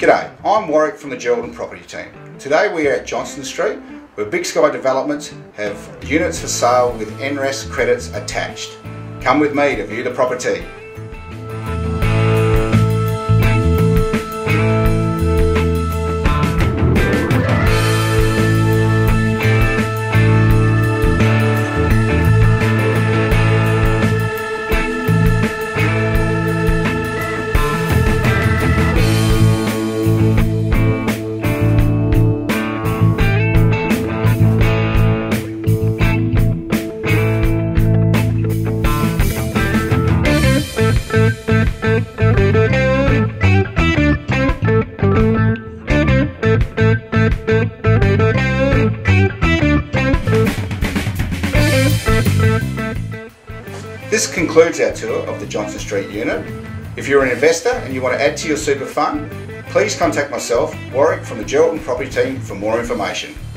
G'day, I'm Warwick from the Geraldton property team. Today we are at Johnstone Street where Big Sky Developments have units for sale with NRES credits attached. Come with me to view the property. This concludes our tour of the Johnstone Street unit. If you're an investor and you want to add to your super fund, please contact myself, Warwick from the Geraldton property team for more information.